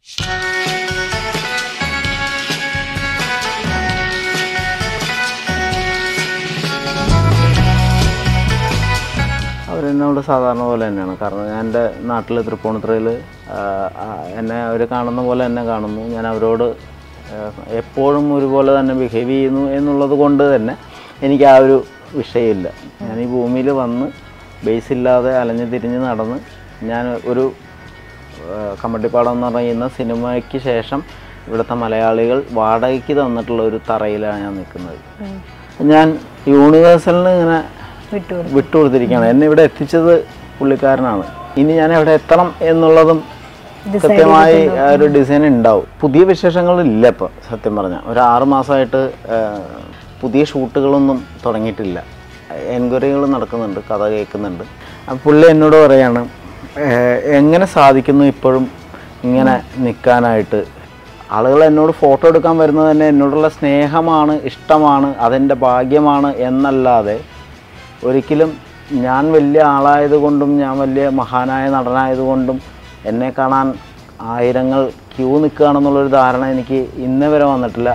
അവരെന്നോട് സാധാരണ പോലെ തന്നെയാണ്. കാരണം ഞാൻ എൻ്റെ നാട്ടിൽ തൃപ്പൂണിത്തുറയിൽ എന്നെ അവർ കാണുന്ന പോലെ എന്നെ കാണുന്നു. ഞാൻ അവരോട് എപ്പോഴും ഒരുപോലെ തന്നെ ബിഹേവ് ചെയ്യുന്നു എന്നുള്ളത് കൊണ്ട് തന്നെ എനിക്ക് ആ ഒരു വിഷയമില്ല. ഞാൻ ഈ ഭൂമിയിൽ വന്ന് ബേസില്ലാതെ അലഞ്ഞ് തിരിഞ്ഞ് നടന്ന് ഞാൻ ഒരു കമ്മട്ടിപ്പാടം എന്ന് പറയുന്ന സിനിമയ്ക്ക് ശേഷം ഇവിടുത്തെ മലയാളികൾ വാടകയ്ക്ക് തന്നിട്ടുള്ള ഒരു തറയിലാണ് ഞാൻ നിൽക്കുന്നത്. ഞാൻ യൂണിവേഴ്സലിന് ഇങ്ങനെ വിട്ടുകൊടുത്തിരിക്കുകയാണ്. എന്നെ ഇവിടെ എത്തിച്ചത് പുള്ളിക്കാരനാണ്. ഇനി ഞാൻ എവിടെ എത്തണം എന്നുള്ളതും കൃത്യമായി ഒരു ഡിസൈൻ ഉണ്ടാവും. പുതിയ വിശേഷങ്ങളില്ല. ഇപ്പോൾ സത്യം പറഞ്ഞാൽ ഒരു 6 മാസമായിട്ട് പുതിയ ഷൂട്ടുകളൊന്നും തുടങ്ങിയിട്ടില്ല. എൻക്വയറികൾ നടക്കുന്നുണ്ട്, കഥ കേൾക്കുന്നുണ്ട്. പുള്ളി എന്നോട് പറയാണ് എങ്ങനെ സാധിക്കുന്നു ഇപ്പോഴും ഇങ്ങനെ നിൽക്കാനായിട്ട്. ആളുകൾ എന്നോട് ഫോട്ടോ എടുക്കാൻ വരുന്നത് തന്നെ എന്നോടുള്ള സ്നേഹമാണ്, ഇഷ്ടമാണ്, അതെൻ്റെ ഭാഗ്യമാണ് എന്നല്ലാതെ ഒരിക്കലും ഞാൻ വലിയ ആളായതുകൊണ്ടും ഞാൻ വലിയ മഹാനായ നടനായതുകൊണ്ടും എന്നെ കാണാൻ ആയിരങ്ങൾ ക്യൂ നിൽക്കുകയാണെന്നുള്ളൊരു ധാരണ എനിക്ക് ഇന്നേ വരെ വന്നിട്ടില്ല.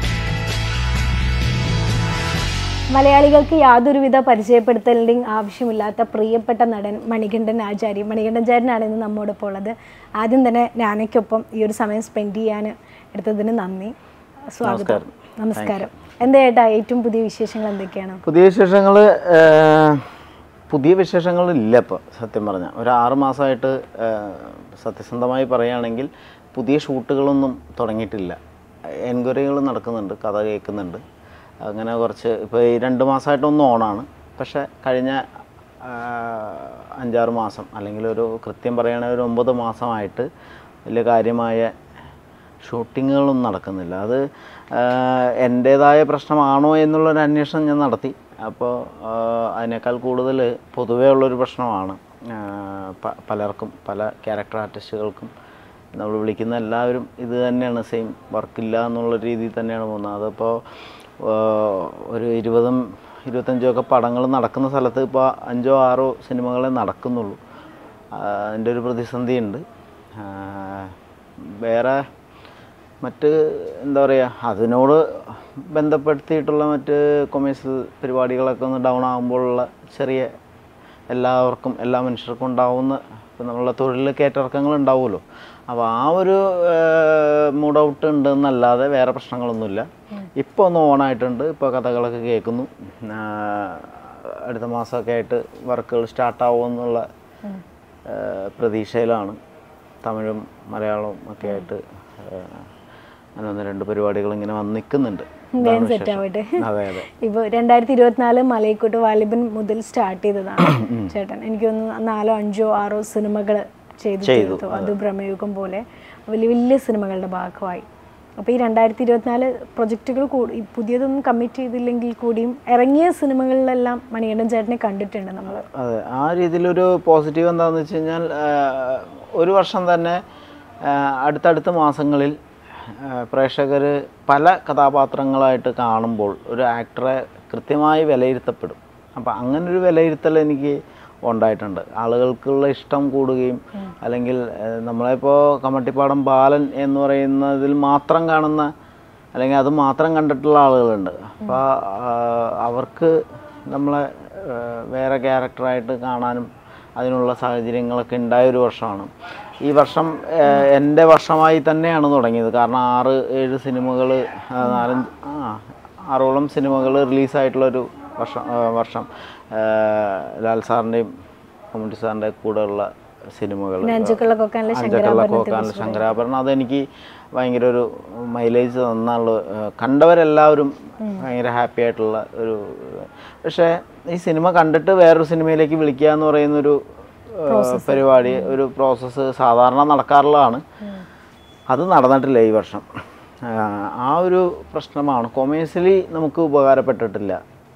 മലയാളികൾക്ക് യാതൊരുവിധ പരിചയപ്പെടുത്തലിൻ്റെയും ആവശ്യമില്ലാത്ത പ്രിയപ്പെട്ട നടൻ മണികണ്ഠൻ ആചാരി. മണികണ്ഠൻ ആചാര്യനാണ് ഇന്ന് നമ്മോടൊപ്പം ഉള്ളത്. ആദ്യം തന്നെ ഞാനയ്ക്കൊപ്പം ഈ ഒരു സമയം സ്പെൻഡ് ചെയ്യാൻ എടുത്തതിന് നന്ദി. സ്വാഗതം. നമസ്കാരം. എന്താ ചേട്ടാ ഏറ്റവും പുതിയ വിശേഷങ്ങൾ എന്തൊക്കെയാണ്? പുതിയ വിശേഷങ്ങളില്ല. ഇപ്പോൾ സത്യം പറഞ്ഞാൽ ഒരു 6 മാസമായിട്ട് സത്യസന്ധമായി പറയുകയാണെങ്കിൽ പുതിയ ഷൂട്ടുകളൊന്നും തുടങ്ങിയിട്ടില്ല. എൻക്വയറികൾ നടക്കുന്നുണ്ട്, കഥ കേൾക്കുന്നുണ്ട്. അങ്ങനെ കുറച്ച് ഇപ്പോൾ ഈ 2 മാസമായിട്ടൊന്നും ഓണാണ്. പക്ഷേ കഴിഞ്ഞ 5-6 മാസം അല്ലെങ്കിൽ ഒരു കൃത്യം പറയുകയാണെങ്കിൽ ഒരു 9 മാസമായിട്ട് വലിയ കാര്യമായ ഷൂട്ടിങ്ങുകളൊന്നും നടക്കുന്നില്ല. അത് എൻ്റേതായ പ്രശ്നമാണോ എന്നുള്ളൊരു അന്വേഷണം ഞാൻ നടത്തി. അപ്പോൾ അതിനേക്കാൾ കൂടുതൽ പൊതുവേ ഉള്ളൊരു പ്രശ്നമാണ്. പലർക്കും പല ക്യാരക്ടർ ആർട്ടിസ്റ്റുകൾക്കും നമ്മൾ വിളിക്കുന്ന എല്ലാവരും ഇത് തന്നെയാണ്, സെയിം വർക്കില്ല എന്നുള്ള രീതിയിൽ തന്നെയാണ് പോകുന്നത്. അതിപ്പോൾ ഒരു 20-25 പടങ്ങൾ നടക്കുന്ന സ്ഥലത്ത് ഇപ്പോൾ 5-6 സിനിമകളെ നടക്കുന്നുള്ളൂ. അതിൻ്റെ ഒരു പ്രതിസന്ധിയുണ്ട്. വേറെ മറ്റ് എന്താ പറയുക, അതിനോട് ബന്ധപ്പെടുത്തിയിട്ടുള്ള മറ്റ് കൊമേഴ്സ്യൽ പരിപാടികളൊക്കെ ഒന്ന് ഡൗൺ ആകുമ്പോഴുള്ള ചെറിയ എല്ലാവർക്കും എല്ലാ മനുഷ്യർക്കും ഉണ്ടാവുന്ന ഇപ്പം നമ്മളുടെ തൊഴിൽ കയറ്റിറക്കങ്ങൾ ഉണ്ടാവുമല്ലോ. അപ്പോൾ ആ ഒരു മൂഡ് ഔട്ട് ഉണ്ടെന്നല്ലാതെ വേറെ പ്രശ്നങ്ങളൊന്നുമില്ല. ഇപ്പോൾ ഒന്ന് ഓണായിട്ടുണ്ട്. ഇപ്പോൾ കഥകളൊക്കെ കേൾക്കുന്നു. അടുത്ത മാസമൊക്കെ ആയിട്ട് വർക്കുകൾ സ്റ്റാർട്ടാവുമെന്നുള്ള പ്രതീക്ഷയിലാണ്. തമിഴും മലയാളവും ഒക്കെ ആയിട്ട് അങ്ങനെ 1-2 പരിപാടികൾ ഇങ്ങനെ വന്ന് നിൽക്കുന്നുണ്ട്. സെറ്റ് ആവട്ടെ. ഇപ്പോൾ 2024 മലൈക്കോട്ട് വാലിബൻ മുതൽ സ്റ്റാർട്ട് ചെയ്തതാണ് ചേട്ടൻ. എനിക്ക് തോന്നുന്നു 4-5-6 സിനിമകൾ ചെയ്തു. അത് ബ്രഹ്മയുഗം പോലെ വലിയ വലിയ സിനിമകളുടെ ഭാഗമായി. അപ്പോൾ ഈ 2024 പ്രൊജക്റ്റുകൾ പുതിയതൊന്നും കമ്മിറ്റ് ചെയ്തില്ലെങ്കിൽ കൂടിയും ഇറങ്ങിയ സിനിമകളിലെല്ലാം മണികണ്ഠൻ ചേട്ടനെ കണ്ടിട്ടുണ്ട് നമ്മൾ. അതെ, ആ രീതിയിലൊരു പോസിറ്റീവ് എന്താണെന്ന് വെച്ച് കഴിഞ്ഞാൽ ഒരു വർഷം തന്നെ അടുത്തടുത്ത മാസങ്ങളിൽ പ്രേക്ഷകർ പല കഥാപാത്രങ്ങളായിട്ട് കാണുമ്പോൾ ഒരു ആക്ടറെ കൃത്യമായി വിലയിരുത്തപ്പെടും. അപ്പോൾ അങ്ങനൊരു വിലയിരുത്തൽ എനിക്ക് ഉണ്ടായിട്ടുണ്ട്. ആളുകൾക്കുള്ള ഇഷ്ടം കൂടുകയും അല്ലെങ്കിൽ നമ്മളിപ്പോൾ കമ്മട്ടിപ്പാടം ബാലൻ എന്ന് പറയുന്നതിൽ മാത്രം കാണുന്ന അല്ലെങ്കിൽ അത് മാത്രം കണ്ടിട്ടുള്ള ആളുകളുണ്ട്. അപ്പോൾ അവർക്ക് നമ്മളെ വേറെ ക്യാരക്ടറായിട്ട് കാണാനും അതിനുള്ള സാഹചര്യങ്ങളൊക്കെ ഉണ്ടായൊരു വർഷമാണ്. ഈ വർഷം എൻ്റെ വർഷമായി തന്നെയാണ് തുടങ്ങിയത്. കാരണം 6-7 സിനിമകൾ 6ഓളം സിനിമകൾ റിലീസായിട്ടുള്ളൊരു വർഷം. ലാൽ സാറിൻ്റെയും മമ്മൂട്ടി സാറിൻ്റെ കൂടെയുള്ള സിനിമകൾ അഞ്ചുകള്ള ശങ്കരാഭരണം അതെനിക്ക് ഭയങ്കര ഒരു മൈലേജ് തന്നുള്ള കണ്ടവരെല്ലാവരും ഭയങ്കര ഹാപ്പി ആയിട്ടുള്ള ഒരു. പക്ഷേ ഈ സിനിമ കണ്ടിട്ട് വേറൊരു സിനിമയിലേക്ക് വിളിക്കുക എന്ന് പറയുന്നൊരു പരിപാടി, ഒരു പ്രോസസ്സ് സാധാരണ നടക്കാറുള്ളതാണ്. അത് നടന്നിട്ടില്ല ഈ വർഷം. ആ ഒരു പ്രശ്നമാണ്. കൊമേഴ്സ്യലി നമുക്ക് ഉപകാരപ്പെട്ടിട്ടില്ല.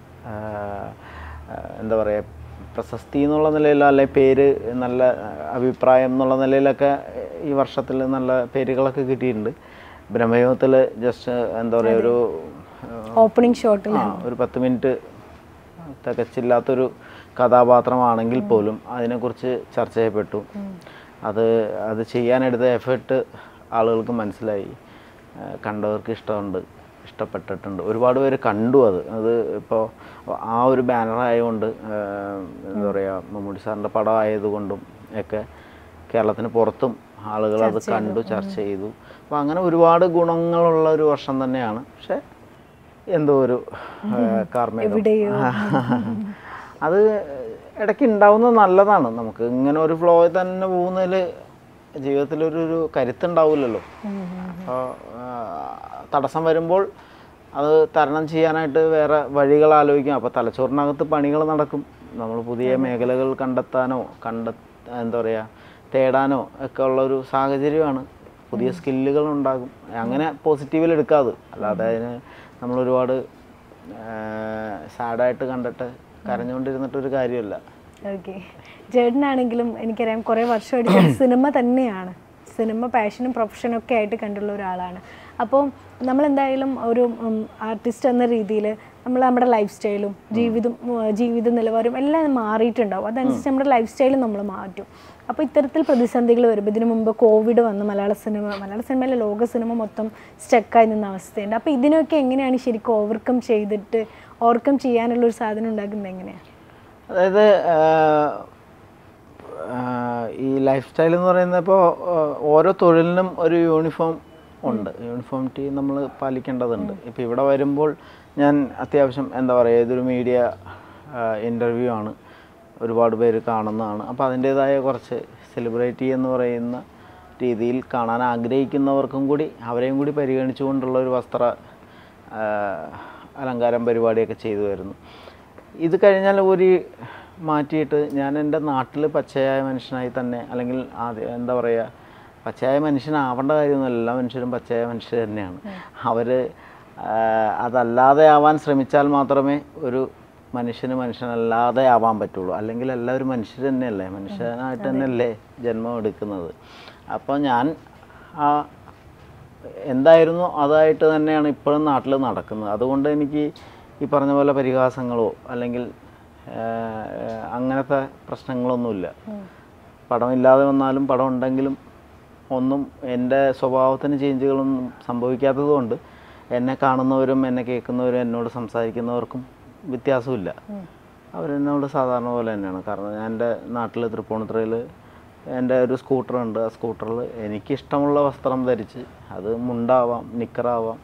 എന്താ പറയുക, പ്രശസ്തി എന്നുള്ള നിലയിലോ അല്ലെ പേര്, നല്ല അഭിപ്രായം എന്നുള്ള നിലയിലൊക്കെ ഈ വർഷത്തിൽ നല്ല പേരുകളൊക്കെ കിട്ടിയിട്ടുണ്ട്. ബ്രഹ്മയുഗത്തിൽ ജസ്റ്റ് എന്താ പറയുക, ഒരു ഓപ്പണിംഗ് ഷോട്ടിൽ ഒരു 10 മിനിറ്റ് തികച്ചില്ലാത്തൊരു കഥാപാത്രമാണെങ്കിൽ പോലും അതിനെക്കുറിച്ച് ചർച്ച ചെയ്യപ്പെട്ടു. അത് ചെയ്യാനെടുത്ത എഫേർട്ട് ആളുകൾക്ക് മനസ്സിലായി, കണ്ടവർക്ക് ഇഷ്ടമുണ്ട്, ഇഷ്ടപ്പെട്ടിട്ടുണ്ട്. ഒരുപാട് പേര് കണ്ടു. അത് ഇപ്പോൾ ആ ഒരു ബാനറായതുകൊണ്ട്, എന്താ പറയുക, മമ്മൂട്ടി സാറിൻ്റെ പടം ആയതുകൊണ്ടും ഒക്കെ കേരളത്തിന് പുറത്തും ആളുകൾ അത് കണ്ടു, ചർച്ച ചെയ്തു. അപ്പോൾ അങ്ങനെ ഒരുപാട് ഗുണങ്ങളുള്ള ഒരു വർഷം തന്നെയാണ്. പക്ഷെ എന്തോ ഒരു കാർമേഘം അത് ഇടയ്ക്ക് ഉണ്ടാവുന്നത് നല്ലതാണ്. നമുക്ക് ഇങ്ങനെ ഒരു ഫ്ലോയിൽ തന്നെ പോകുന്നതിൽ ജീവിതത്തിലൊരു കരുത്തുണ്ടാവില്ലല്ലോ. അപ്പോൾ തടസ്സം വരുമ്പോൾ അത് തരണം ചെയ്യാനായിട്ട് വേറെ വഴികൾ ആലോചിക്കും. അപ്പോൾ തലച്ചോറിനകത്ത് പണികൾ നടക്കും. നമ്മൾ പുതിയ മേഖലകൾ കണ്ടെത്താനോ എന്താ പറയുക, തേടാനോ ഒക്കെ ഉള്ളൊരു സാഹചര്യമാണ്. പുതിയ സ്കില്ലുകൾ ഉണ്ടാകും. അങ്ങനെ പോസിറ്റീവിൽ എടുക്കാതെ, അല്ലാതെ അതിന് നമ്മളൊരുപാട് സാഡായിട്ട് കണ്ടിട്ട് കരഞ്ഞുകൊണ്ടിരുന്നിട്ടൊരു കാര്യമല്ല. ഓക്കെ. ചേട്ടനാണെങ്കിലും എനിക്കറിയാം കുറേ വർഷമായിട്ട് സിനിമ തന്നെയാണ്, സിനിമ പാഷനും പ്രൊഫഷനും ഒക്കെ ആയിട്ട് കണ്ടുള്ള ഒരാളാണ്. അപ്പോൾ നമ്മളെന്തായാലും ഒരു ആർട്ടിസ്റ്റ് എന്ന രീതിയിൽ നമ്മുടെ ലൈഫ് സ്റ്റൈലും ജീവിത നിലവാരവും എല്ലാം മാറിയിട്ടുണ്ടാവും. അതനുസരിച്ച് നമ്മുടെ ലൈഫ് സ്റ്റൈലും നമ്മൾ മാറ്റും. അപ്പോൾ ഇത്തരത്തിൽ പ്രതിസന്ധികൾ വരുമ്പോൾ, ഇതിനു മുമ്പ് കോവിഡ് വന്ന് മലയാള സിനിമയിലെ ലോക സിനിമ മൊത്തം സ്റ്റക്കായി നിന്ന അവസ്ഥയുണ്ട്. അപ്പോൾ ഇതിനൊക്കെ എങ്ങനെയാണ് ശരിക്കും ഓവർകം ചെയ്യാനുള്ളൊരു സാധനം ഉണ്ടാക്കുന്നത് എങ്ങനെയാണ്? അതായത് ഈ ലൈഫ് സ്റ്റൈൽ എന്ന് പറയുന്നത്, ഇപ്പോൾ ഓരോ തൊഴിലിനും ഒരു യൂണിഫോം ഉണ്ട്, യൂണിഫോമിറ്റി നമ്മൾ പാലിക്കേണ്ടതുണ്ട്. ഇപ്പോൾ ഇവിടെ വരുമ്പോൾ ഞാൻ അത്യാവശ്യം എന്താ പറയുക, ഇതൊരു മീഡിയ ഇൻ്റർവ്യൂ ആണ്, ഒരുപാട് പേര് കാണുന്നതാണ്. അപ്പോൾ അതിൻ്റേതായ കുറച്ച് സെലിബ്രിറ്റി എന്ന് പറയുന്ന രീതിയിൽ കാണാൻ ആഗ്രഹിക്കുന്നവർക്കും കൂടി അവരെയും കൂടി പരിഗണിച്ചുകൊണ്ടുള്ള ഒരു വസ്ത്ര അലങ്കാരം പരിപാടിയൊക്കെ ചെയ്തു വരുന്നു. ഇത് കഴിഞ്ഞാൽ ഒരു മാറ്റിയിട്ട് ഞാൻ എൻ്റെ നാട്ടിൽ പച്ചയായ മനുഷ്യനായി തന്നെ, അല്ലെങ്കിൽ എന്താ പറയുക, പച്ചയായ മനുഷ്യനാവേണ്ട കാര്യമൊന്നുമില്ല. എല്ലാ മനുഷ്യരും പച്ചയായ മനുഷ്യർ തന്നെയാണ്. അവർ അതല്ലാതെ ആവാൻ ശ്രമിച്ചാൽ മാത്രമേ ഒരു മനുഷ്യനല്ലാതെ ആവാൻ പറ്റുള്ളൂ. അല്ലെങ്കിൽ എല്ലാവരും മനുഷ്യർ തന്നെയല്ലേ, മനുഷ്യനായിട്ട് തന്നെയല്ലേ ജന്മം എടുക്കുന്നത്. അപ്പോൾ ഞാൻ എന്തായിരുന്നു അതായിട്ട് തന്നെയാണ് ഇപ്പോഴും നാട്ടിൽ നടക്കുന്നത്. അതുകൊണ്ട് എനിക്ക് ഈ പറഞ്ഞ പോലെ പരിഹാസങ്ങളോ അല്ലെങ്കിൽ അങ്ങനത്തെ പ്രശ്നങ്ങളൊന്നുമില്ല. പടമില്ലാതെ വന്നാലും പടം ഉണ്ടെങ്കിലും ഒന്നും എൻ്റെ സ്വഭാവത്തിന് ചേഞ്ചുകളൊന്നും സംഭവിക്കാത്തത് കൊണ്ട് എന്നെ കാണുന്നവരും എന്നെ കേൾക്കുന്നവരും എന്നോട് സംസാരിക്കുന്നവർക്കും വ്യത്യാസമില്ല. അവരെന്നോട് സാധാരണ പോലെ തന്നെയാണ്. കാരണം ഞാൻ എൻ്റെ നാട്ടിൽ തൃപ്പൂണിത്തുറയിൽ എൻ്റെ ഒരു സ്കൂട്ടറുണ്ട്. ആ സ്കൂട്ടറിൽ എനിക്കിഷ്ടമുള്ള വസ്ത്രം ധരിച്ച്, അത് മുണ്ടാവാം, നിക്കറാവാം,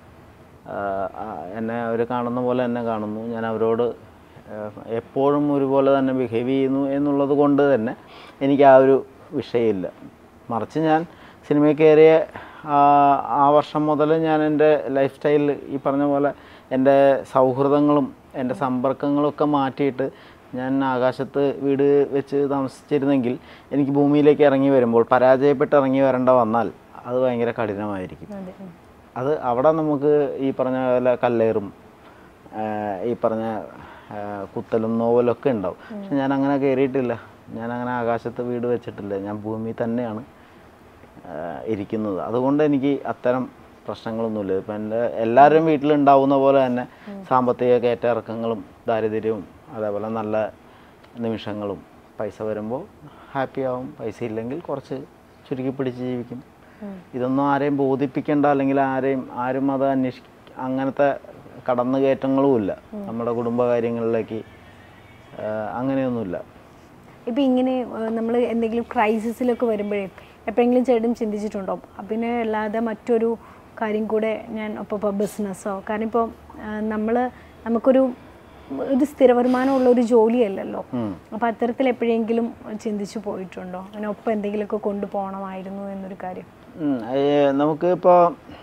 എന്നെ അവർ കാണുന്ന പോലെ എന്നെ കാണുന്നു. ഞാൻ അവരോട് എപ്പോഴും ഒരുപോലെ തന്നെ ബിഹേവ് ചെയ്യുന്നു എന്നുള്ളത് കൊണ്ട് തന്നെ എനിക്ക് ആ ഒരു വിഷയമില്ല. മറിച്ച് ഞാൻ സിനിമയിൽ കയറിയ ആ വർഷം മുതൽ ഞാൻ എൻ്റെ ലൈഫ് സ്റ്റൈലിൽ ഈ പറഞ്ഞ പോലെ എൻ്റെ സൗഹൃദങ്ങളും എൻ്റെ സമ്പർക്കങ്ങളൊക്കെ മാറ്റിയിട്ട്, ഞാൻ ആകാശത്ത് വീട് വെച്ച് താമസിച്ചിരുന്നെങ്കിൽ എനിക്ക് ഭൂമിയിലേക്ക് ഇറങ്ങി വരുമ്പോൾ പരാജയപ്പെട്ട് ഇറങ്ങി വരേണ്ട വന്നാൽ അത് ഭയങ്കര കഠിനമായിരിക്കും. അത് അവിടെ നമുക്ക് ഈ പറഞ്ഞ പോലെ കല്ലേറും ഈ പറഞ്ഞ കുത്തലും നോവലൊക്കെ ഉണ്ടാവും. പക്ഷെ ഞാൻ അങ്ങനെ കയറിയിട്ടില്ല. ഞാൻ അങ്ങനെ ആകാശത്ത് വീട് വെച്ചിട്ടില്ല. ഞാൻ ഭൂമിയിൽ തന്നെയാണ് ഇരിക്കുന്നത്. അതുകൊണ്ട് എനിക്ക് അത്തരം പ്രശ്നങ്ങളൊന്നുമില്ല. ഇപ്പം എൻ്റെ എല്ലാവരും വീട്ടിലുണ്ടാവുന്ന പോലെ തന്നെ സാമ്പത്തിക കയറ്റിറക്കങ്ങളും ദാരിദ്ര്യവും അതേപോലെ നല്ല നിമിഷങ്ങളും. പൈസ വരുമ്പോൾ ഹാപ്പി ആവും, പൈസ ഇല്ലെങ്കിൽ കുറച്ച് ചുരുക്കി പിടിച്ച് ജീവിക്കും. ഇതൊന്നും ആരെയും ബോധിപ്പിക്കേണ്ട, അല്ലെങ്കിൽ ആരും അത് അങ്ങനത്തെ കടന്നുകയറ്റങ്ങളുമില്ല നമ്മുടെ കുടുംബകാര്യങ്ങളിലേക്ക്. അങ്ങനെയൊന്നുമില്ല. ഇപ്പം ഇങ്ങനെ നമ്മൾ എന്തെങ്കിലും ക്രൈസിസിലൊക്കെ വരുമ്പോഴേ എപ്പോഴെങ്കിലും ചേട്ടൻ ചിന്തിച്ചിട്ടുണ്ടോ പിന്നെ അല്ലാതെ മറ്റൊരു കാര്യം കൂടെ ഞാൻ ഇപ്പോൾ ബിസിനസ്സോ, കാരണം ഇപ്പോൾ നമുക്കൊരു സ്ഥിര വരുമാനമുള്ള ഒരു ജോലിയല്ലല്ലോ. അപ്പോൾ അത്തരത്തിൽ എപ്പോഴെങ്കിലും ചിന്തിച്ചു പോയിട്ടുണ്ടോ അങ്ങനെ ഒപ്പം എന്തെങ്കിലുമൊക്കെ കൊണ്ടുപോകണമായിരുന്നു എന്നൊരു കാര്യം? നമുക്ക് ഇപ്പോൾ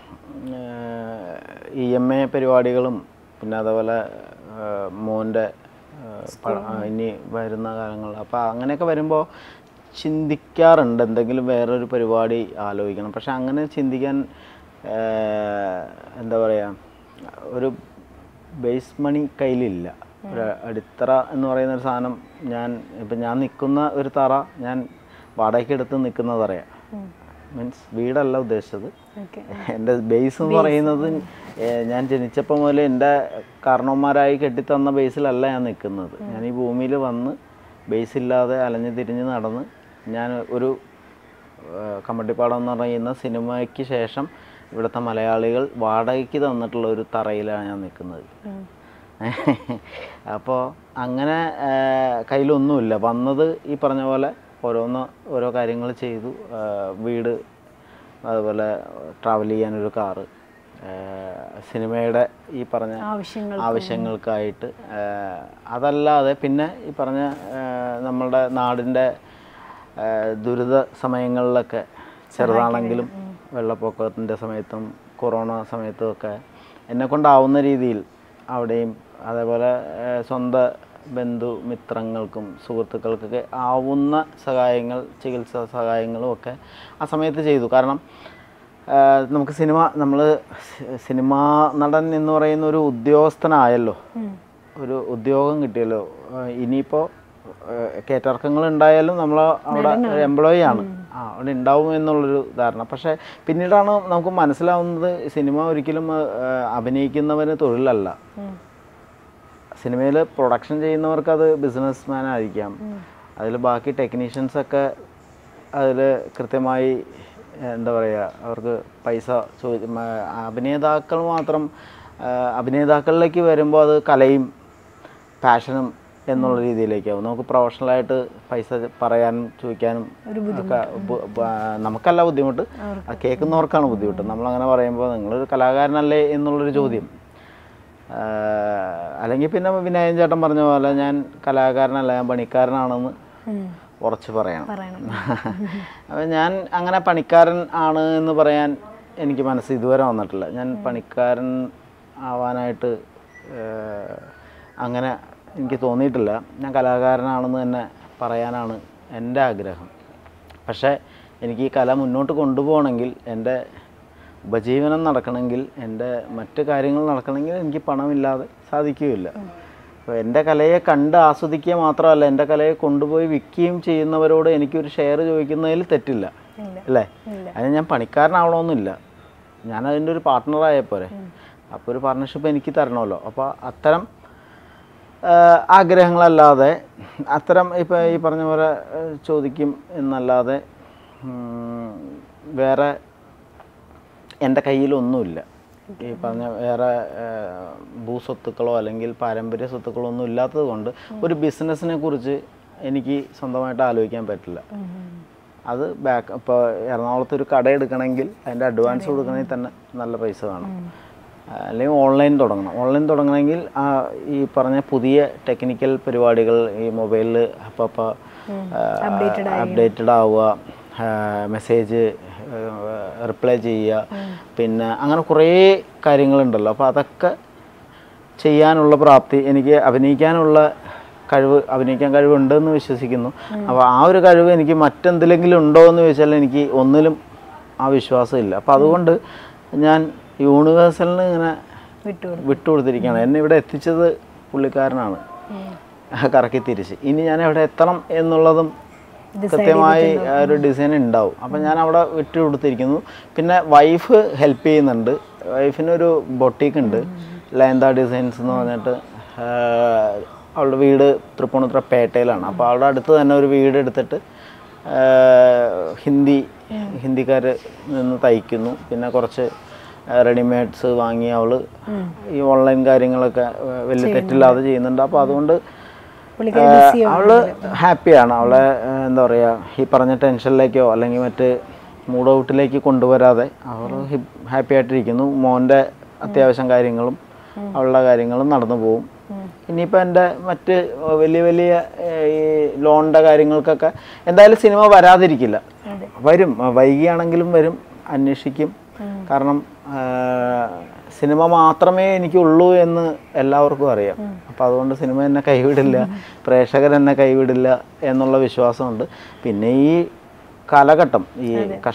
EMA പരിപാടികളും പിന്നെ അതേപോലെ മോൻ്റെ ഇനി വരുന്ന കാലങ്ങൾ, അപ്പോൾ അങ്ങനെയൊക്കെ വരുമ്പോൾ ചിന്തിക്കാറുണ്ട് എന്തെങ്കിലും വേറൊരു പരിപാടി ആലോചിക്കണം. പക്ഷെ അങ്ങനെ ചിന്തിക്കാൻ എന്താ പറയുക, ഒരു ബേസ് മണി കയ്യിലില്ല. ഒരു അടിത്തറ എന്ന് പറയുന്നൊരു സാധനം ഞാൻ നിൽക്കുന്ന ഒരു തറ ഞാൻ വാടകയ്ക്ക് എടുത്ത് നിൽക്കുന്ന തറയാണ്. മീൻസ് വീടല്ല ഉദ്ദേശിച്ചത്. എൻ്റെ ബേസ് എന്ന് പറയുന്നത് ഞാൻ ജനിച്ചപ്പോൾ മുതൽ എൻ്റെ കാരണവന്മാരായി കെട്ടിത്തന്ന ബേസിലല്ല ഞാൻ നിൽക്കുന്നത്. ഞാൻ ഈ ഭൂമിയിൽ വന്ന് ബേസില്ലാതെ അലഞ്ഞു തിരിഞ്ഞ് നടന്ന് ഞാൻ ഒരു കമ്മട്ടിപ്പാടം എന്ന് പറയുന്ന സിനിമയ്ക്ക് ശേഷം ഇവിടുത്തെ മലയാളികൾ വാടകയ്ക്ക് തന്നിട്ടുള്ള ഒരു തറയിലാണ് ഞാൻ നിൽക്കുന്നത്. അപ്പോൾ അങ്ങനെ കയ്യിലൊന്നുമില്ല, വന്നത് ഈ പറഞ്ഞ പോലെ ഓരോ കാര്യങ്ങൾ ചെയ്തു. വീട്, അതുപോലെ ട്രാവൽ ചെയ്യാനൊരു കാറ്, സിനിമയുടെ ഈ പറഞ്ഞ ആവശ്യങ്ങൾക്കായിട്ട്. അതല്ലാതെ പിന്നെ ഈ പറഞ്ഞ നമ്മളുടെ നാടിൻ്റെ ദുരിത സമയങ്ങളിലൊക്കെ ചെറുതാണെങ്കിലും വെള്ളപ്പൊക്കത്തിൻ്റെ സമയത്തും കൊറോണ സമയത്തും ഒക്കെ എന്നെക്കൊണ്ടാവുന്ന രീതിയിൽ അവിടെയും, അതേപോലെ സ്വന്തം ബന്ധുമിത്രങ്ങൾക്കും സുഹൃത്തുക്കൾക്കൊക്കെ ആവുന്ന സഹായങ്ങൾ, ചികിത്സാ സഹായങ്ങളും ഒക്കെ ആ സമയത്ത് ചെയ്തു. കാരണം നമുക്ക് നമ്മൾ സിനിമാ നടൻ എന്ന് പറയുന്ന ഒരു ഉദ്യോഗസ്ഥനായല്ലോ, ഒരു ഉദ്യോഗം കിട്ടിയല്ലോ. ഇനിയിപ്പോൾ കയറ്റിറക്കങ്ങൾ ഉണ്ടായാലും നമ്മൾ അവിടെ ഒരു എംപ്ലോയി ആണ്, അവിടെ ഉണ്ടാവും എന്നുള്ളൊരു ധാരണ. പക്ഷേ പിന്നീടാണ് നമുക്ക് മനസ്സിലാവുന്നത് സിനിമ ഒരിക്കലും അഭിനയിക്കുന്നവന് തൊഴിലല്ല. സിനിമയിൽ പ്രൊഡക്ഷൻ ചെയ്യുന്നവർക്ക് അത് ബിസിനസ് മാൻ ആയിരിക്കാം, അതിൽ ബാക്കി ടെക്നീഷ്യൻസൊക്കെ അതിൽ കൃത്യമായി എന്താ പറയുക, അവർക്ക് പൈസ അഭിനേതാക്കൾ മാത്രം, അഭിനേതാക്കളിലേക്ക് വരുമ്പോൾ അത് കലയും പാഷനും എന്നുള്ള രീതിയിലേക്കാവും. നമുക്ക് പ്രൊഫഷണലായിട്ട് പൈസ പറയാനും ചോദിക്കാനും ഒക്കെ നമുക്കല്ല ബുദ്ധിമുട്ട്, അത് കേൾക്കുന്നവർക്കാണ് ബുദ്ധിമുട്ട്. നമ്മളങ്ങനെ പറയുമ്പോൾ നിങ്ങളൊരു കലാകാരനല്ലേ എന്നുള്ളൊരു ചോദ്യം. അല്ലെങ്കിൽ പിന്നെ വിനായകൻ ചേട്ടൻ പറഞ്ഞ പോലെ ഞാൻ കലാകാരനല്ല, ഞാൻ പണിക്കാരനാണെന്ന് ഉറച്ച് പറയണം. അപ്പം ഞാൻ അങ്ങനെ പണിക്കാരൻ ആണ് എന്ന് പറയാൻ എനിക്ക് മനസ്സ് ഇതുവരെ വന്നിട്ടില്ല. ഞാൻ പണിക്കാരൻ ആവാനായിട്ട് അങ്ങനെ എനിക്ക് തോന്നിയിട്ടില്ല. ഞാൻ കലാകാരനാണെന്ന് തന്നെ പറയാനാണ് എൻ്റെ ആഗ്രഹം. പക്ഷേ എനിക്ക് ഈ കല മുന്നോട്ട് കൊണ്ടുപോകണമെങ്കിൽ, എൻ്റെ ഉപജീവനം നടക്കണമെങ്കിൽ, എൻ്റെ മറ്റ് കാര്യങ്ങൾ നടക്കണമെങ്കിൽ എനിക്ക് പണമില്ലാതെ സാധിക്കുകയില്ല. അപ്പോൾ എൻ്റെ കലയെ കണ്ട് ആസ്വദിക്കുക മാത്രമല്ല, എൻ്റെ കലയെ കൊണ്ടുപോയി വിൽക്കുകയും ചെയ്യുന്നവരോട് എനിക്കൊരു ഷെയർ ചോദിക്കുന്നതിൽ തെറ്റില്ല, അല്ലേ? അതിന് ഞാൻ പണിക്കാരനാവണമെന്നില്ല, ഞാനതിൻ്റെ ഒരു പാർട്ട്ണറായപ്പോരെ. അപ്പോൾ ഒരു പാർട്ട്ണർഷിപ്പ് എനിക്ക് തരണമല്ലോ. അപ്പോൾ അത്തരം ആഗ്രഹങ്ങളല്ലാതെ, അത്തരം ഇപ്പോൾ ഈ പറഞ്ഞ പോലെ ചോദിക്കും എന്നല്ലാതെ വേറെ എൻ്റെ കയ്യിലൊന്നുമില്ല. ഈ പറഞ്ഞ വേറെ ഭൂസ്വത്തുക്കളോ അല്ലെങ്കിൽ പാരമ്പര്യ സ്വത്തുക്കളോ ഒന്നും ഇല്ലാത്തത് കൊണ്ട് ഒരു ബിസിനസ്സിനെ കുറിച്ച് എനിക്ക് സ്വന്തമായിട്ട് ആലോചിക്കാൻ പറ്റില്ല. അത് ഇപ്പോൾ എറണാകുളത്ത് ഒരു കട എടുക്കണമെങ്കിൽ അതിൻ്റെ അഡ്വാൻസ് കൊടുക്കണമെങ്കിൽ തന്നെ നല്ല പൈസ വേണം. അല്ലെങ്കിൽ ഓൺലൈൻ തുടങ്ങണമെങ്കിൽ ഈ പറഞ്ഞ പുതിയ ടെക്നിക്കൽ പരിപാടികൾ, ഈ മൊബൈലിൽ അപ്പോൾ അപ്ഡേറ്റഡ് ആവുക, മെസ്സേജ് റിപ്ലൈ ചെയ്യുക, പിന്നെ അങ്ങനെ കുറേ കാര്യങ്ങളുണ്ടല്ലോ. അപ്പോൾ അതൊക്കെ ചെയ്യാനുള്ള പ്രാപ്തി, എനിക്ക് അഭിനയിക്കാൻ കഴിവുണ്ടെന്ന് വിശ്വസിക്കുന്നു. അപ്പോൾ ആ ഒരു കഴിവ് എനിക്ക് മറ്റെന്തിലെങ്കിലും ഉണ്ടോ എന്ന് ചോദിച്ചാൽ എനിക്ക് ഒന്നിലും ആ വിശ്വാസമില്ല. അപ്പോൾ അതുകൊണ്ട് ഞാൻ യൂണിവേഴ്സലിന് ഇങ്ങനെ വിട്ടുകൊടുത്തിരിക്കുകയാണ്. എന്നെ ഇവിടെ എത്തിച്ചത് പുള്ളിക്കാരനാണ്, കറക്കി തിരിച്ച്. ഇനി ഞാൻ എവിടെ എത്തണം എന്നുള്ളതും കൃത്യമായി ഒരു ഡിസൈൻ ഉണ്ടാവും. അപ്പം ഞാൻ അവിടെ വിട്ടുകൊടുത്തിരിക്കുന്നു. പിന്നെ വൈഫ് ഹെൽപ്പ് ചെയ്യുന്നുണ്ട്. വൈഫിനൊരു ബൊട്ടീക്ക് ഉണ്ട്, ലയന്ത ഡിസൈൻസ് എന്ന് പറഞ്ഞിട്ട്. അവളുടെ വീട് തൃപ്പൂണിത്തുറ പേട്ടയിലാണ്. അപ്പോൾ അവളുടെ അടുത്ത് തന്നെ ഒരു വീട് എടുത്തിട്ട് ഹിന്ദിക്കാർ നിന്ന് തയ്ക്കുന്നു. പിന്നെ കുറച്ച് റെഡിമെയ്ഡ്സ് വാങ്ങി അവൾ ഈ ഓൺലൈൻ കാര്യങ്ങളൊക്കെ വലിയ തെറ്റില്ലാതെ ചെയ്യുന്നുണ്ട്. അപ്പോൾ അതുകൊണ്ട് അവൾ ഹാപ്പിയാണ്. അവളെ എന്താ പറയുക, ഈ പറഞ്ഞ ടെൻഷനിലേക്കോ അല്ലെങ്കിൽ മറ്റ് മൂഡ് ഔട്ടിലേക്ക് കൊണ്ടുവരാതെ അവൾ ഹാപ്പി ആയിട്ടിരിക്കുന്നു. മോൻ്റെ അത്യാവശ്യം കാര്യങ്ങളും അവളുടെ കാര്യങ്ങളും നടന്നു പോകും. ഇനിയിപ്പോൾ എൻ്റെ മറ്റ് വലിയ ഈ ലോണിൻ്റെ കാര്യങ്ങൾക്കൊക്കെ എന്തായാലും സിനിമ വരാതിരിക്കില്ല, വരും. വൈകിയാണെങ്കിലും വരും, അന്വേഷിക്കും. കാരണം സിനിമ മാത്രമേ എനിക്കുള്ളൂ എന്ന് എല്ലാവർക്കും അറിയാം. അപ്പോൾ അതുകൊണ്ട് സിനിമ എന്നെ കൈവിടില്ല, പ്രേക്ഷകരെന്നെ കൈവിടില്ല എന്നുള്ള വിശ്വാസമുണ്ട്. പിന്നെ ഈ കാലഘട്ടം, ഈ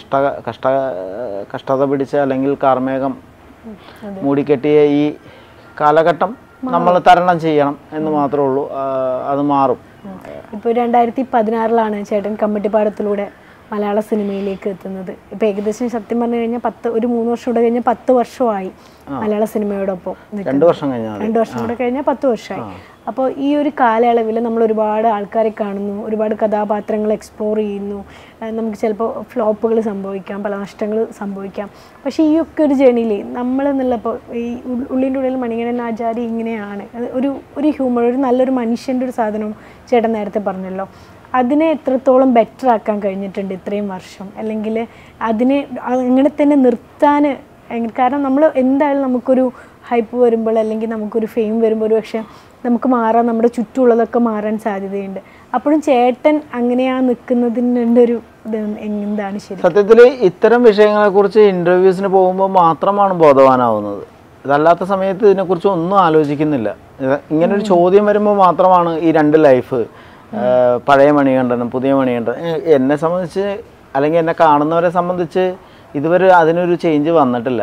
കഷ്ടത പിടിച്ച അല്ലെങ്കിൽ കാർമേഘം മൂടിക്കെട്ടിയ ഈ കാലഘട്ടം നമ്മൾ തരണം ചെയ്യണം എന്ന് മാത്രമേ ഉള്ളൂ. അത് മാറും. ഇപ്പോൾ 2016 ചേട്ടൻ കമ്മട്ടിപ്പാടത്തിലൂടെ മലയാള സിനിമയിലേക്ക് എത്തുന്നത്. ഇപ്പോൾ ഏകദേശം സത്യം പറഞ്ഞു കഴിഞ്ഞാൽ 3 വർഷം കൂടെ കഴിഞ്ഞാൽ 10 വർഷമായി മലയാള സിനിമയോടൊപ്പം. 2 വർഷം കൂടെ കഴിഞ്ഞാൽ 10 വർഷമായി. അപ്പോൾ ഈ ഒരു കാലയളവിൽ നമ്മൾ ഒരുപാട് ആൾക്കാരെ കാണുന്നു, ഒരുപാട് കഥാപാത്രങ്ങൾ എക്സ്പ്ലോർ ചെയ്യുന്നു. നമുക്ക് ചിലപ്പോൾ ഫ്ലോപ്പുകൾ സംഭവിക്കാം, പല നഷ്ടങ്ങൾ സംഭവിക്കാം. പക്ഷേ ഈ ഒക്കെ ഒരു ജേണിയിൽ നമ്മൾ എന്നുള്ളപ്പോൾ ഈ ഉള്ളിൻ്റെ ഉള്ളിൽ മണികണ്ഠൻ ആചാരി ഇങ്ങനെയാണ്, ഒരു ഹ്യൂമർ, ഒരു നല്ലൊരു മനുഷ്യൻ്റെ ഒരു സാധനം ചേട്ടൻ നേരത്തെ പറഞ്ഞല്ലോ. അതിനെ എത്രത്തോളം ബെറ്റർ ആക്കാൻ കഴിഞ്ഞിട്ടുണ്ട് ഇത്രയും വർഷം, അല്ലെങ്കിൽ അതിനെ അങ്ങനെ തന്നെ നിർത്താൻ? കാരണം നമ്മൾ എന്തായാലും നമുക്കൊരു ഹൈപ്പ് വരുമ്പോൾ, അല്ലെങ്കിൽ നമുക്കൊരു ഫെയിം വരുമ്പോൾ ഒരു പക്ഷേ നമുക്ക് മാറാൻ, നമ്മുടെ ചുറ്റുമുള്ളതൊക്കെ മാറാൻ സാധ്യതയുണ്ട്. അപ്പോഴും ചേട്ടൻ അങ്ങനെയാ നിൽക്കുന്നതിൻ്റെ ഒരു എന്താണ് ശരി? സത്യത്തിൽ ഇത്തരം വിഷയങ്ങളെക്കുറിച്ച് ഇൻ്റർവ്യൂസിന് പോകുമ്പോൾ മാത്രമാണ് ബോധവാനാവുന്നത്. അതല്ലാത്ത സമയത്ത് ഇതിനെക്കുറിച്ച് ഒന്നും ആലോചിക്കുന്നില്ല. ഇങ്ങനൊരു ചോദ്യം വരുമ്പോൾ മാത്രമാണ് ഈ 2 ലൈഫ്, പഴയ മണികണ്ഠനും പുതിയ മണികണ്ഠൻ. എന്നെ സംബന്ധിച്ച് അല്ലെങ്കിൽ എന്നെ കാണുന്നവരെ സംബന്ധിച്ച് ഇതുവരെ അതിനൊരു ചേഞ്ച് വന്നിട്ടില്ല.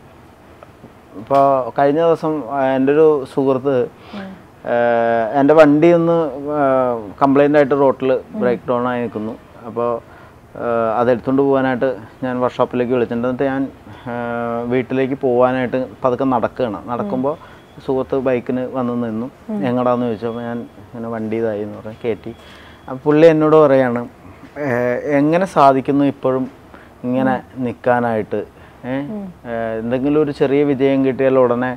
ഇപ്പോൾ കഴിഞ്ഞ ദിവസം എൻ്റെ ഒരു സുഹൃത്ത് എൻ്റെ വണ്ടി ഒന്ന് കംപ്ലൈൻ്റ് ആയിട്ട് റോട്ടിൽ ബ്രേക്ക് ഡൗൺ ആയി നിൽക്കുന്നു. അപ്പോൾ അതെടുത്തുകൊണ്ട് പോകാനായിട്ട് ഞാൻ വർക്ക്ഷോപ്പിലേക്ക് വിളിച്ചിട്ടുണ്ട്. എന്നിട്ട് ഞാൻ വീട്ടിലേക്ക് പോകാനായിട്ട് പതുക്കെ നടക്കുമ്പോൾ സുഹൃത്ത് ബൈക്കിന് വന്ന് നിന്നു. എങ്ങടാന്ന് ചോദിച്ചപ്പോൾ ഞാൻ ഇങ്ങനെ വണ്ടി ഇതായി എന്ന് പറഞ്ഞ് കയറ്റി. അപ്പോൾ പുള്ളി എന്നോട് പറയാണ്, എങ്ങനെ സാധിക്കുന്നു ഇപ്പോഴും ഇങ്ങനെ നിൽക്കാനായിട്ട്? എന്തെങ്കിലും ഒരു ചെറിയ വിജയം കിട്ടിയാൽ ഉടനെ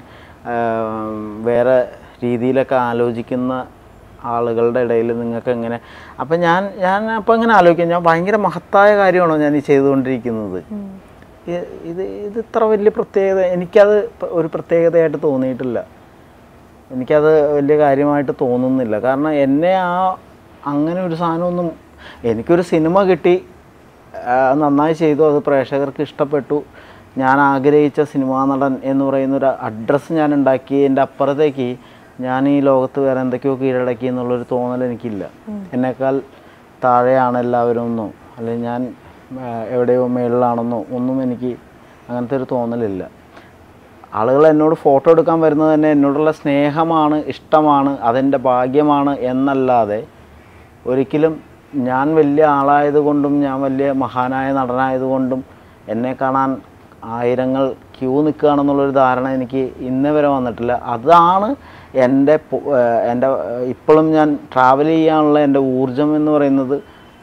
വേറെ രീതിയിലൊക്കെ ആലോചിക്കുന്ന ആളുകളുടെ ഇടയിൽ നിങ്ങൾക്ക് എങ്ങനെ? അപ്പം ഞാൻ അപ്പോൾ ഇങ്ങനെ ആലോചിക്കാം, ഞാൻ ഭയങ്കര മഹത്തായ കാര്യമാണോ ഞാൻ ഈ ചെയ്തുകൊണ്ടിരിക്കുന്നത്? ഇത് ഇത്ര വലിയ പ്രത്യേകത എനിക്കത് ഒരു പ്രത്യേകതയായിട്ട് തോന്നിയിട്ടില്ല. എനിക്കത് വലിയ കാര്യമായിട്ട് തോന്നുന്നില്ല. കാരണം എന്നെ അങ്ങനെ ഒരു സാധനമൊന്നും, എനിക്കൊരു സിനിമ കിട്ടി, നന്നായി ചെയ്തു, അത് പ്രേക്ഷകർക്ക് ഇഷ്ടപ്പെട്ടു, ഞാൻ ആഗ്രഹിച്ച സിനിമാ നടൻ എന്ന് പറയുന്നൊരു അഡ്രസ്സ് ഞാൻ ഉണ്ടാക്കി. എൻ്റെ അപ്പുറത്തേക്ക് ഞാൻ ഈ ലോകത്ത് വേറെ എന്തൊക്കെയോ കീഴടക്കി എന്നുള്ളൊരു തോന്നൽ എനിക്കില്ല. എന്നേക്കാൾ താഴെയാണ് എല്ലാവരും എന്നോ, അല്ലെങ്കിൽ ഞാൻ എവിടെയോ മേളിലാണെന്നോ ഒന്നും എനിക്ക് അങ്ങനത്തെ ഒരു തോന്നലില്ല. ആളുകൾ എന്നോട് ഫോട്ടോ എടുക്കാൻ വരുന്നത് തന്നെ എന്നോടുള്ള സ്നേഹമാണ്, ഇഷ്ടമാണ്, അതെൻ്റെ ഭാഗ്യമാണ് എന്നല്ലാതെ ഒരിക്കലും ഞാൻ വലിയ ആളായതുകൊണ്ടും ഞാൻ വലിയ മഹാനായ നടനായതുകൊണ്ടും എന്നെ കാണാൻ ആയിരങ്ങൾ ക്യൂ നിൽക്കുകയാണെന്നുള്ളൊരു ധാരണ എനിക്ക് ഇന്നേ വരെ വന്നിട്ടില്ല. അതാണ് എൻ്റെ ഇപ്പോഴും ഞാൻ ട്രാവൽ ചെയ്യാനുള്ള എൻ്റെ ഊർജം എന്ന് പറയുന്നത്.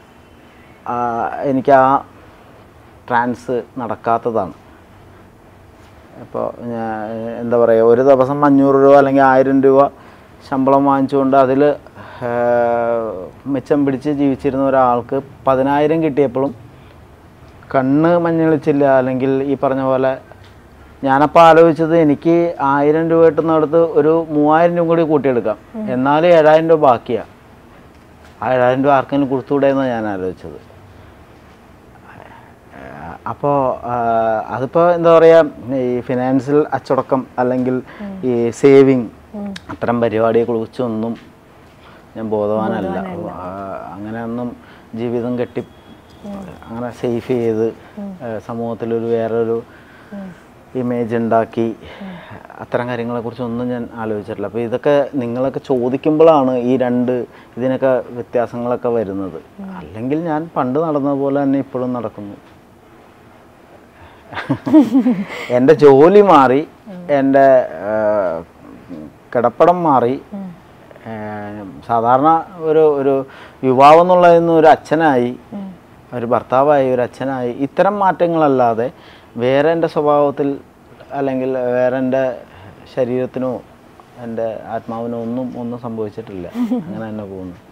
എനിക്ക് ആ ട്രാൻസ് നടക്കാത്തതാണ്. ഇപ്പോൾ എന്താ പറയുക, ഒരു ദിവസം 500 രൂപ അല്ലെങ്കിൽ 1000 രൂപ ശമ്പളം വാങ്ങിച്ചുകൊണ്ട് അതിൽ മിച്ചം പിടിച്ച് ജീവിച്ചിരുന്ന ഒരാൾക്ക് 10,000 കിട്ടിയപ്പോഴും കണ്ണ് മഞ്ഞളിച്ചില്ല. അല്ലെങ്കിൽ ഈ പറഞ്ഞ പോലെ ഞാനപ്പോൾ ആലോചിച്ചത്, എനിക്ക് 1000 രൂപ കിട്ടുന്നിടത്ത് ഒരു 3000 രൂപ കൂടി കൂട്ടിയെടുക്കാം, എന്നാലും 7000 രൂപ ബാക്കിയാണ്. ആ 7000 രൂപ ആർക്കെങ്കിലും കൊടുത്തുകൂടെ എന്നാണ് ഞാൻ ആലോചിച്ചത്. അപ്പോൾ അതിപ്പോൾ എന്താ പറയുക, ഈ ഫിനാൻഷ്യൽ അച്ചടക്കം അല്ലെങ്കിൽ ഈ സേവിങ് അത്തരം പരിപാടിയെക്കുറിച്ചൊന്നും ഞാൻ ബോധവാനല്ല. അങ്ങനെയൊന്നും ജീവിതം കെട്ടി അങ്ങനെ സേഫ് ചെയ്ത് സമൂഹത്തിലൊരു വേറൊരു ഇമേജ് ഉണ്ടാക്കി അത്തരം കാര്യങ്ങളെക്കുറിച്ചൊന്നും ഞാൻ ആലോചിച്ചിട്ടില്ല. അപ്പോൾ ഇതൊക്കെ നിങ്ങളൊക്കെ ചോദിക്കുമ്പോഴാണ് ഈ ഇതിനൊക്കെ വ്യത്യാസങ്ങളൊക്കെ വരുന്നത്. അല്ലെങ്കിൽ ഞാൻ പണ്ട് നടന്നതുപോലെ തന്നെ ഇപ്പോഴും നടക്കുന്നു. എൻ്റെ ജോലി മാറി, എൻ്റെ കിടപ്പടം മാറി, സാധാരണ ഒരു യുവാവെന്നുള്ളതിൽ ഒരു അച്ഛനായി, ഒരു ഭർത്താവായി, ഒരു അച്ഛനായി. ഇത്തരം മാറ്റങ്ങളല്ലാതെ വേറെ എൻ്റെ സ്വഭാവത്തിൽ അല്ലെങ്കിൽ വേറെ എൻ്റെ ശരീരത്തിനോ എൻ്റെ ആത്മാവിനോ ഒന്നും സംഭവിച്ചിട്ടില്ല. അങ്ങനെ തന്നെ പോകുന്നു.